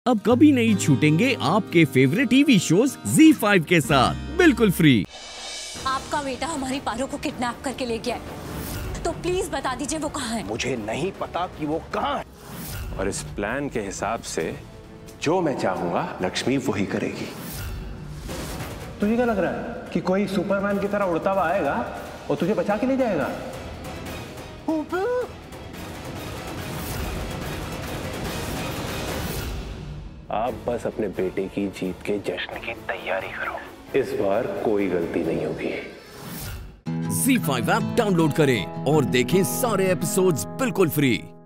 अब कभी नहीं छूटेंगे आपके फेवरेट टीवी शोज ZEE5 के साथ बिल्कुल फ्री। आपका बेटा हमारी पारो को किडनैप करके ले गया है, तो प्लीज बता दीजिए वो कहाँ है। मुझे नहीं पता कि वो कहाँ है, और इस प्लान के हिसाब से जो मैं चाहूंगा लक्ष्मी वही करेगी। तुझे क्या लग रहा है कि कोई सुपरमैन की तरह उड़ता हुआ आएगा और तुझे बचा के ले जाएगा? आप बस अपने बेटे की जीत के जश्न की तैयारी करो। इस बार कोई गलती नहीं होगी। ZEE5 ऐप डाउनलोड करें और देखें सारे एपिसोड्स बिल्कुल फ्री।